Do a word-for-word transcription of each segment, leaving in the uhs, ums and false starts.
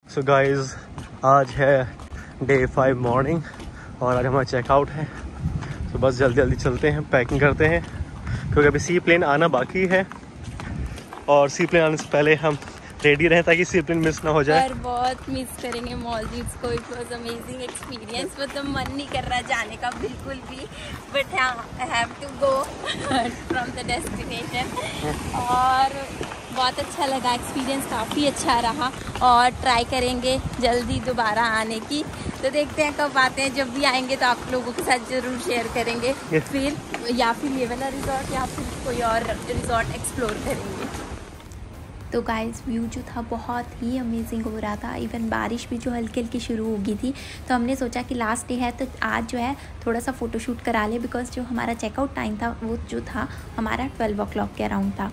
So guys आज है day five morning और आज हमारा चेकआउट है। तो बस जल्दी जल्दी चलते हैं, पैकिंग करते हैं क्योंकि अभी सी प्लेन आना बाकी है और सी प्लेन आने से पहले हम रेडी रहें ताकि सी प्लेन मिस ना हो जाए। पर बहुत मिस करेंगे मॉलदीव्स को। It was amazing experience. मतलब मन नहीं कर रहा जाने का बिल्कुल भी, बट हाँ I have to go from the destination. और बहुत अच्छा लगा, एक्सपीरियंस काफ़ी अच्छा रहा और ट्राई करेंगे जल्दी दोबारा आने की। तो देखते हैं कब आते हैं, जब भी आएंगे तो आप लोगों के साथ ज़रूर शेयर करेंगे। फिर या फिर ये वाला रिजॉर्ट या फिर कोई और रिजॉर्ट एक्सप्लोर करेंगे। तो गाइस व्यू जो था बहुत ही अमेजिंग हो रहा था। इवन बारिश भी जो हल्की हल्की शुरू हो गई थी, तो हमने सोचा कि लास्ट डे है तो आज जो है थोड़ा सा फ़ोटोशूट करा ले, बिकॉज जो हमारा चेकआउट टाइम था वो जो था हमारा ट्वेल्व ओ क्लॉक के अराउंड था।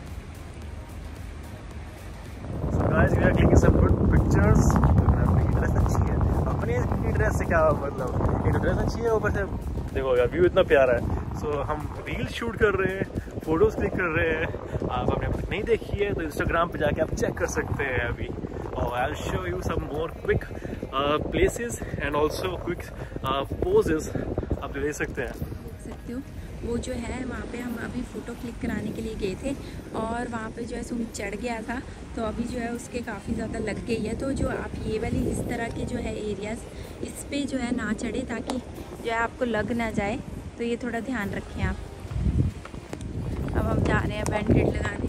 Guys, we are taking some good pictures. अपनी ड्रेस अच्छी है, अपनी ड्रेस से क्या मतलब, एक ड्रेस अच्छी है ऊपर से देखो यार व्यू इतना प्यारा है। सो so, हम रील शूट कर रहे हैं, फोटोज क्लिक कर रहे हैं। आप आपने अब तक नहीं देखी है तो इंस्टाग्राम पे जाके आप चेक कर सकते हैं अभी। और I will show you some more quick places and also quick poses आप देख सकते हैं। देख सकते हो वो जो है वहाँ पे हम अभी फ़ोटो क्लिक कराने के लिए गए थे और वहाँ पे जो है सूरज चढ़ गया था, तो अभी जो है उसके काफ़ी ज़्यादा लग गई है। तो जो आप ये वाली इस तरह के जो है एरियाज़ इस पे जो है ना चढ़े ताकि जो है आपको लग ना जाए, तो ये थोड़ा ध्यान रखें आप। अब हम जा रहे हैं बैंडेड लगाने।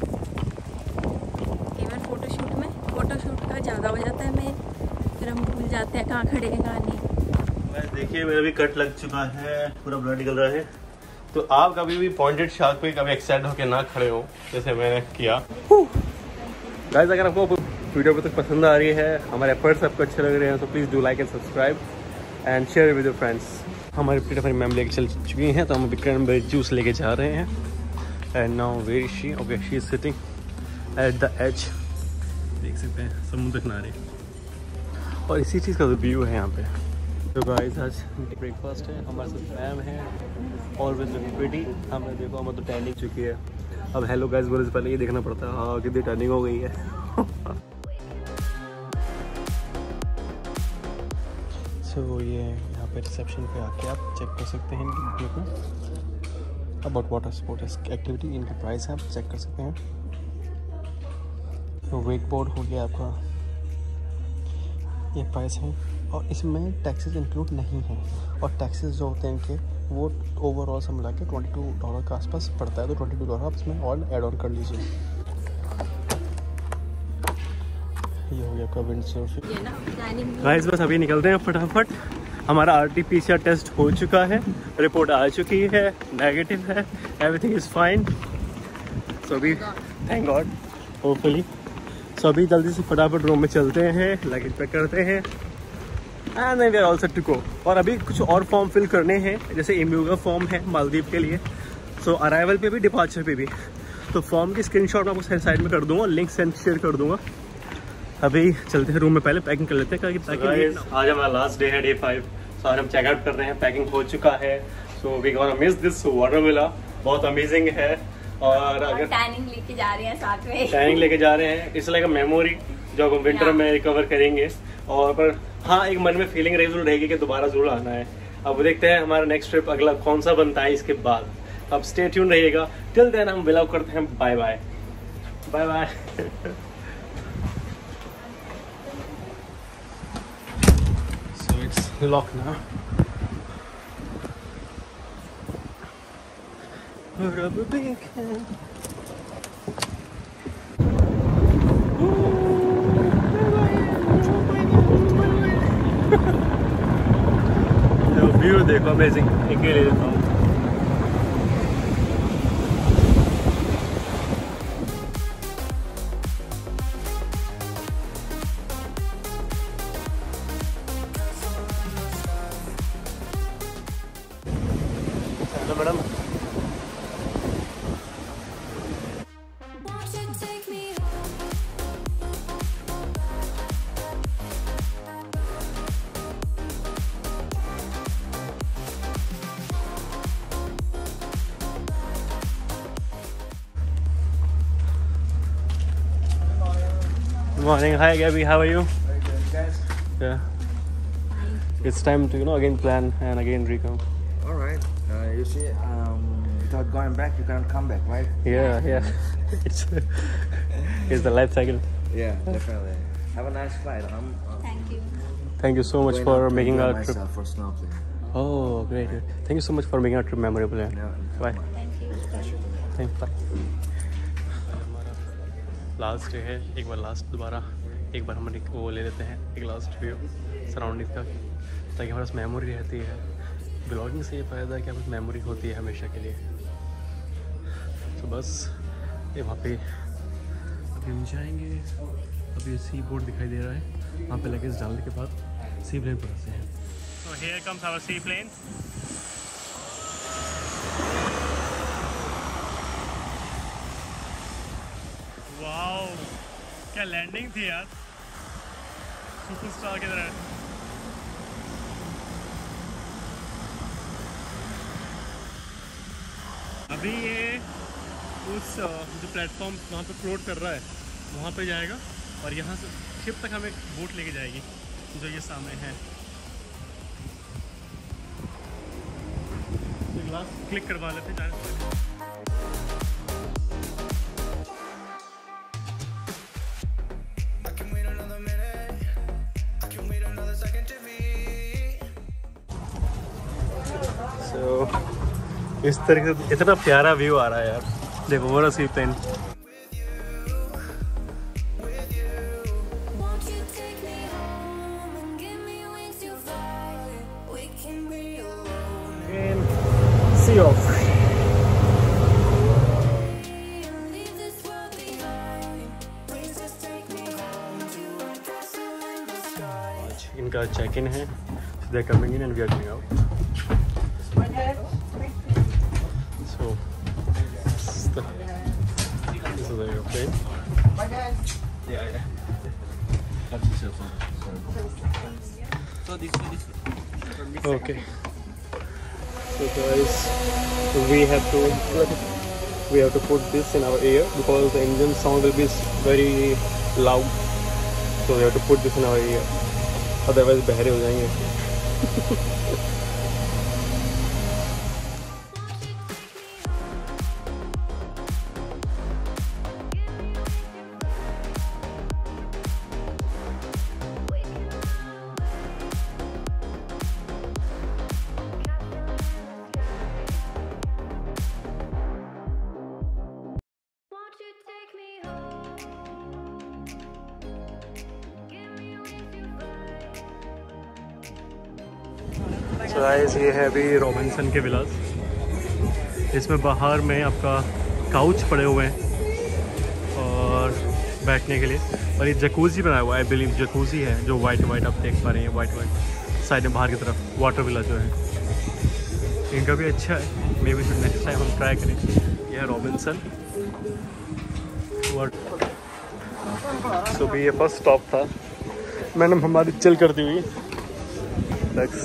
इवन फ़ोटोशूट में फ़ोटोशूट का ज़्यादा हो जाता है, मैं फिर हम भूल जाते हैं कहाँ खड़े हैं कहाँ नहीं। देखिए मेरा भी कट लग चुका है, पूरा ब्लड निकल रहा है। तो आप कभी भी पॉइंटेड शार्क पे कभी एक्साइट होकर ना खड़े हो जैसे मैंने किया। गाइस अगर आपको वीडियो तक पसंद आ रही है, हमारे एफर्ट्स आपको अच्छे लग रहे हैं, तो please do like and subscribe and share with your friends. हमारी प्लेट हमारी मैम लेके चल चुकी हैं, तो हम अभी क्रैनबेरी जूस लेके जा रहे हैं। And now where is she? Okay, she is sitting at the edge. देख सकते हैं समुद्र किनारे और इसी चीज़ का व्यू है यहाँ पे। तो गाइस आज ब्रेकफास्ट है, हमारे साथ मैम है ऑलवेज लुकिंग प्रिटी। हमें देखो हम तो टैनिंग चुकी है। अब हेलो गाइस बोलने से पहले ये देखना पड़ता है हाँ कितनी टर्निंग हो गई है। सो so, ये यहाँ पे रिसेप्शन पे आके आप चेक कर सकते हैं इनकी book about water sport activity, इनके प्राइस आप चेक कर सकते हैं। तो वेक बोर्ड हो गया आपका, ये प्राइस है और इसमें टैक्सेस इंक्लूड नहीं है। और टैक्सेस जो होते हैं इनके वो ओवरऑल सब मिला के ट्वेंटी टू डॉलर के आसपास पड़ता है, तो ट्वेंटी टू डॉलर आप इसमें और ऐड ऑन कर लीजिए। ये हो गया आपका विंड सर्फिंग। गाइस बस अभी निकलते हैं फटाफट। हमारा R T P C R test हो चुका है, रिपोर्ट आ चुकी है, नेगेटिव है, एवरीथिंग इज़ फाइन। सो अभी थैंक गॉड होपफुली। सो अभी जल्दी से फटाफट रूम में चलते हैं, लगेज पैक करते हैं and then we are all set to go. और अभी कुछ और फॉर्म फिल करने हैं, जैसे एमयू का फॉर्म है मालदीव के लिए, सो अराइवल पे भी डिपार्चर पे भी। तो फॉर्म की स्क्रीनशॉट मैं आपको साइड में कर दूंगा, लिंक सेंड शेयर कर दूंगा। अभी चलते हैं रूम में, पहले पैकिंग कर लेते हैं। so guys, आज हमारा लास्ट डे है डे फाइव। सो आज हम चेकआउट कर रहे हैं, पैकिंग हो चुका है। So we gonna miss this water villa, बहुत अमेजिंग है। और अगर टैनिंग लेके जा रहे हैं साथ में, टैनिंग लेके जा रहे हैं, इट्स लाइक अ मेमोरी जो हम विंटर में रिकवर करेंगे। और पर हाँ एक मन में फीलिंग जरूर रहेगी कि दोबारा जरूर आना है। अब देखते हैं हमारा नेक्स्ट ट्रिप अगला कौन सा बनता है इसके बाद। अब स्टे ट्यून रहिएगा। टिल देन हम बिलॉग करते हैं, bye bye bye bye. So it's lock ना। व्यू देखो अमेजिंग, अकेले देता हूँ। Hello madam. morning. Hi Gabby, how are you? Very good, guys. Yeah. It's time to, you know, again plan and again recome. All right. Uh, you see, um, without going back, you can't come back, right? Yeah, yeah. it's it's the life cycle. Yeah, definitely. Have a nice flight. I'm, uh, Thank you. Thank you so much going for out to making enjoy our trip. myself for snorkeling. Oh, great. great. Thank you so much for making our trip memorable. Yeah. Yeah. Bye. Thank you. Thanks. Bye. Last day है, एक बार last दोबारा एक बार हम वो ले लेते हैं एक लास्ट व्यू सराउंडिंग का, ताकि हमारे पास मेमोरी रहती है। ब्लॉगिंग से ये फ़ायदा है कि हमारे मेमोरी होती है हमेशा के लिए। तो बस ये वहाँ पे अभी हम जाएंगे। अभी सी बोर्ड दिखाई दे रहा है, वहाँ पे लगेज डालने के बाद सी प्लेन पहुँचते हैं। So here comes our seaplane. Wow, क्या लैंडिंग थी यार, सुपरस्टार की तरह। अभी ये उस जो प्लेटफॉर्म वहाँ पे फ्लोट कर रहा है वहाँ पे जाएगा और यहाँ से शिप तक हमें बोट लेके जाएगी जो ये सामने है। तो ग्लास क्लिक करवा लेते हैं। So, इस तरीके से इतना प्यारा व्यू आ रहा है यार, देखो वो सी प्लेन। See off. इनका चेक इन है, they are coming in and we are going out. So this is the this is the airplane. Yeah, yeah. Okay. So guys, we have to we have to put this in our ear because the engine sound will be very loud. So we have to put this in our ear. Otherwise बहरे हो जाएंगे। So guys, ये है अभी Robinson के विलास। इसमें बाहर में आपका काउच पड़े हुए हैं और बैठने के लिए, और ये जकूजी बनाया हुआ है, आई बिलीव जकूजी है जो वाइट वाइट आप देख पा रहे हैं, वाइट वाइट साइड में बाहर की तरफ वाटर विला जो है इनका भी अच्छा है। मे बी नेक्स्ट टाइम हम ट्राई करें। यह है रॉबिन्सन। सो भी ये फर्स्ट स्टॉप था, मैंने हमारी चिल करती हुई next.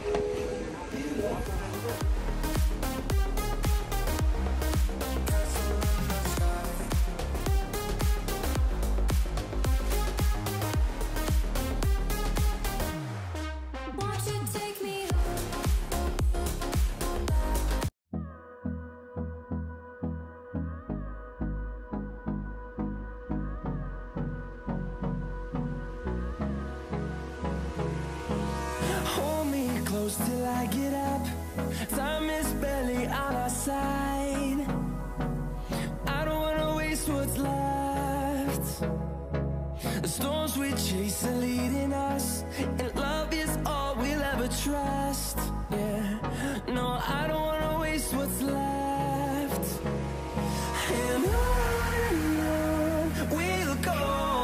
Till I get up, time is barely on our side. I don't wanna waste what's left. The storms we chase are leading us, and love is all we'll ever trust. Yeah, no, I don't wanna waste what's left. And on and on we'll go,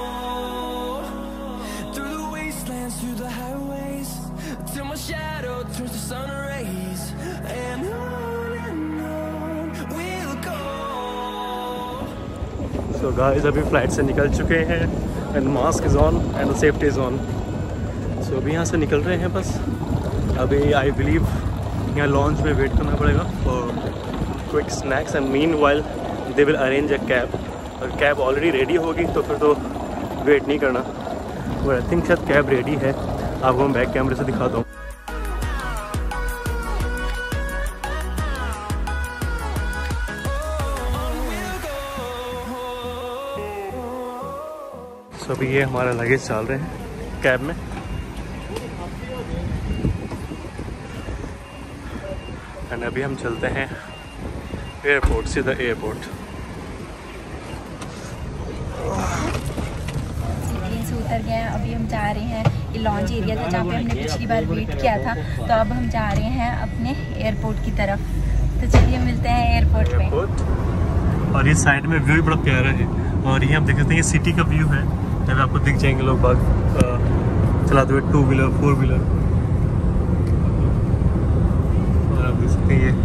through the wastelands, through the highways, till my shadow turns to sun rays. And on and on we'll go. So guys, अभी flight से निकल चुके हैं and mask is on and safety is on. So अभी यहाँ से निकल रहे हैं बस। अभी आई बिलीव यहाँ लॉन्च में वेट करना पड़ेगा for quick snacks and meanwhile they will arrange a cab. और कैब ऑलरेडी रेडी होगी तो फिर तो वेट नहीं करना। और आई थिंक शायद कैब रेडी है, आपको मैं बैक कैमरे से दिखाता हूँ। तो अभी ये हमारा लगेज चल रहे हैं कैब में। एंड अभी हम चलते हैं एयरपोर्ट, सीधा एयरपोर्ट। ट्रेन से उतर गए हैं, अभी हम जा रहे हैं, ये लॉन्च एरिया था जहाँ पे हमने पिछली बार वेट किया था, तो अब हम जा रहे हैं अपने एयरपोर्ट की तरफ। तो चलिए मिलते हैं एयरपोर्ट में। और ये साइड में व्यू भी बड़ा प्यारा है, और ये हम देख सकते हैं ये सिटी का व्यू है। यहाँ आपको दिख जाएंगे लोग बाग चलाते हुए, टू व्हीलर, फोर व्हीलर। और आप देख सकते हैं ये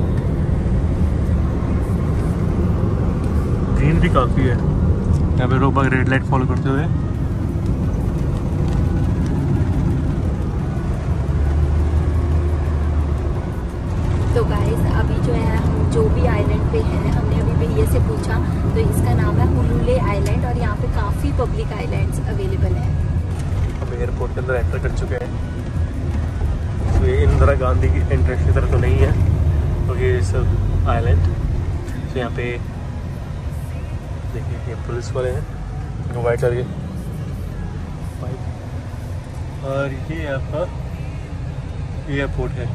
ग्रीन भी काफ़ी है, यहाँ पे लोग बाग रेड लाइट फॉलो करते हुए। तो गाइस अभी जो है हम जो भी आइलैंड पे हैं, हमने अभी भैया से पूछा तो इसका नाम है हुलुले आइलैंड, और यहाँ पे काफ़ी पब्लिक आइलैंड्स अवेलेबल हैं। हम एयरपोर्ट के अंदर एंटर कर चुके हैं। तो ये इंदिरा गांधी की एंट्रेंस की तरफ तो नहीं है, तो ये सब आइलैंड। तो यहाँ पे देखिए ये पुलिस वाले हैं, वाइट कलर के बाइक। और ये आपका एयरपोर्ट है,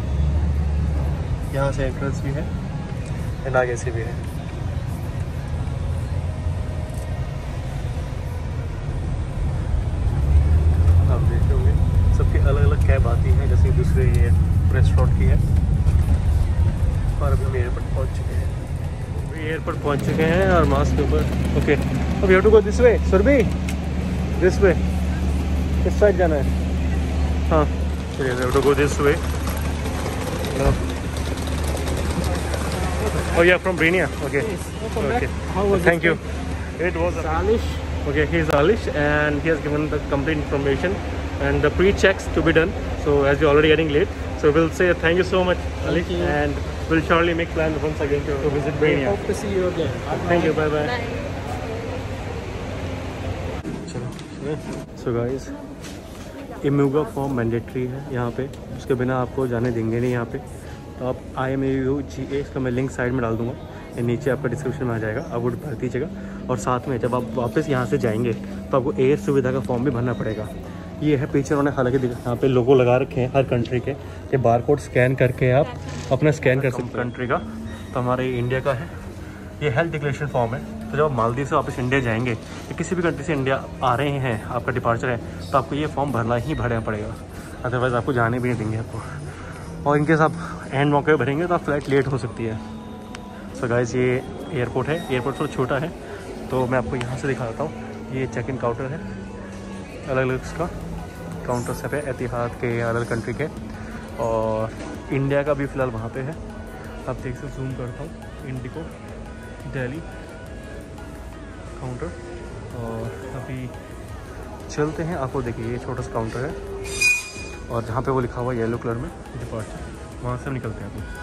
यहाँ से एंट्रेंस भी है एंड आगे से भी है। आप देख होंगे सबके अलग अलग कैब आती हैं, जैसे दूसरे ये रेस्टोरेंट की है। और अभी हम एयरपोर्ट पहुँच चुके हैं, अभी एयरपोर्ट पहुँच चुके हैं और मास्क के ऊपर। ओके, अब you two go this way Surabhi, this way, किस साइड जाना है? हाँ चलिए, you two go this way. Oh, yeah, from Brenia. Okay. Yes, welcome Okay. back. How was Thank you. it? It was Alish. okay. He is Alish, and he has given the complete information and the pre-checks to be done. So as you're already getting late, so we'll say thank you so much, Alish, you. and we'll surely make plans once again to, to visit Brenia. Hope to see you again. Thank you. Bye bye. So guys, IMUGA form mandatory है यहाँ पे, उसके बिना आपको जाने देंगे नहीं यहाँ पे। तो आप आई एम यू जी ए इसका मैं लिंक साइड में डाल दूँगा, ये नीचे आपका डिस्क्रिप्शन में आ जाएगा, आप वो भर दीजिएगा। और साथ में जब आप वापस यहाँ से जाएंगे तो आपको एयर सुविधा का फॉर्म भी भरना पड़ेगा। ये है पीछे उन्होंने हालांकि यहाँ पे लोगो लगा रखे हैं हर कंट्री के, ये बार कोड स्कैन करके आप अपना स्कैन कर सकते हैं कंट्री का। तो हमारे इंडिया का है, ये हेल्थ डिक्लेरेशन फॉर्म है। तो जब आप मालदीव से वापस इंडिया जाएंगे या किसी भी कंट्री से इंडिया आ रहे हैं, आपका डिपार्चर है, तो आपको ये फॉर्म भरना ही भरना पड़ेगा, अदरवाइज़ आपको जाने भी नहीं देंगे आपको। और इनकेस आप एंड मौके पर भरेंगे तो आप फ्लाइट लेट हो सकती है। सो गाइस ये एयरपोर्ट है, एयरपोर्ट थोड़ा छोटा है, तो मैं आपको यहाँ से दिखाता हूँ। ये चेक इन काउंटर है, अलग अलग इसका काउंटर सब है, एतिहाद के, अलग कंट्री के, और इंडिया का भी फ़िलहाल वहाँ पे है। आप देख सकते, जूम करता हूँ, इंडिगो दिल्ली काउंटर। और अभी चलते हैं, आपको देखिए ये छोटा सा काउंटर है, और जहाँ पे वो लिखा हुआ है येलो कलर में डिपार्चर, वहाँ से हम निकलते हैं अभी।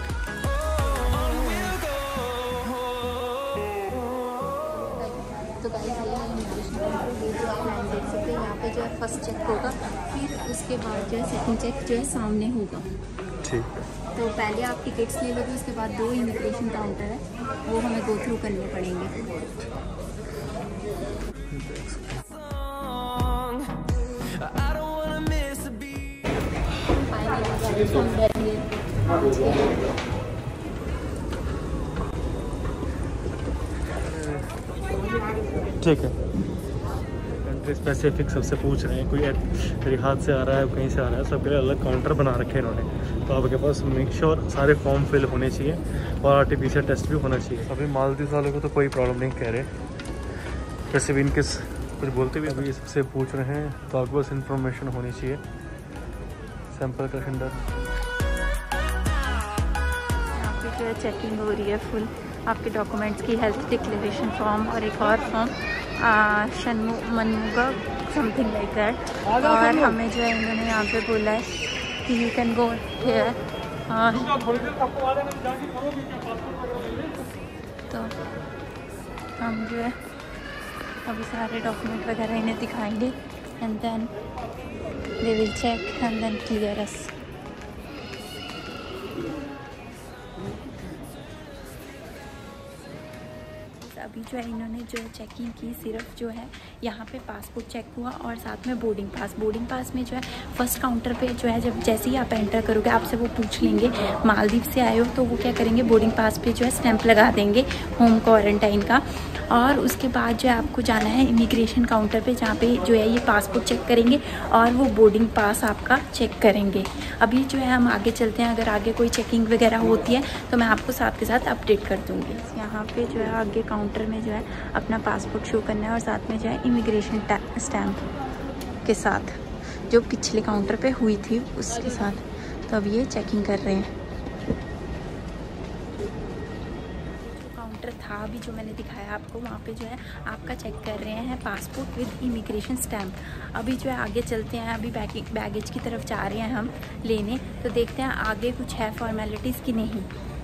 तो गाइस ये इमिग्रेशन काउंटर, ये जो आप लाइन देख सकते हैं, यहाँ पे जो है फर्स्ट चेक होगा, फिर उसके बाद जो है सेकंड चेक जो है सामने होगा। ठीक है, तो पहले आप टिकट्स ले लोगे, उसके बाद दो इमिग्रेशन काउंटर है, वो हमें गो थ्रू करने पड़ेंगे। ठीक है। कंट्री स्पेसिफिक सबसे पूछ रहे हैं, कोई रिहाद से आ रहा है, कहीं से आ रहा है, सबके लिए अलग काउंटर बना रखे हैं इन्होंने। तो आपके पास मेक श्योर सारे फॉर्म फिल होने चाहिए और R T P C R test भी होना चाहिए। अभी मालदीव वालों को तो कोई प्रॉब्लम नहीं कह रहे, वैसे भी इनके कुछ बोलते भी अभी सबसे पूछ रहे हैं, तो आपके पास इंफॉर्मेशन होनी चाहिए। सैंपल का खंडर यहाँ पे जो है चेकिंग हो रही है फुल आपके डॉक्यूमेंट्स की, हेल्थ डिक्लेरेशन फॉर्म और एक और फॉर्म शनमु मनमुगा समथिंग लाइक दैट। और हमें जो है इन्होंने यहाँ पे बोला है कि यू कैन गो हियर। तो हम जो है अभी सारे डॉक्यूमेंट वगैरह इन्हें दिखाएंगे and then they will check and then clear us. अभी जो है इन्होंने जो है चेकिंग की, सिर्फ जो है यहाँ पे पासपोर्ट चेक हुआ और साथ में बोर्डिंग पास। बोर्डिंग पास में जो है फर्स्ट काउंटर पे जो है जब जैसे ही आप एंटर करोगे आपसे वो पूछ लेंगे मालदीव से आए हो, तो वो क्या करेंगे बोर्डिंग पास पे जो है स्टैंप लगा देंगे होम क्वारंटाइन का। और उसके बाद जो है आपको जाना है इमिग्रेशन काउंटर पे, जहाँ पे जो है ये पासपोर्ट चेक करेंगे और वो बोर्डिंग पास आपका चेक करेंगे। अभी जो है हम आगे चलते हैं, अगर आगे कोई चेकिंग वगैरह होती है तो मैं आपको साथ के साथ अपडेट कर दूँगी। यहाँ पे जो है आगे काउंटर में जो है अपना पासपोर्ट शो करना है और साथ में जो है इमिग्रेशन स्टैम्प के साथ जो पिछले काउंटर पे हुई थी उसके साथ। तो अब ये चेकिंग कर रहे हैं। काउंटर था अभी जो मैंने दिखाया आपको, वहाँ पे जो है आपका चेक कर रहे हैं पासपोर्ट विद इमिग्रेशन स्टैम्प। अभी जो है आगे चलते हैं, अभी बैगेज की तरफ जा रहे हैं हम लेने, तो देखते हैं आगे कुछ है फॉर्मेलिटीज़ कि नहीं।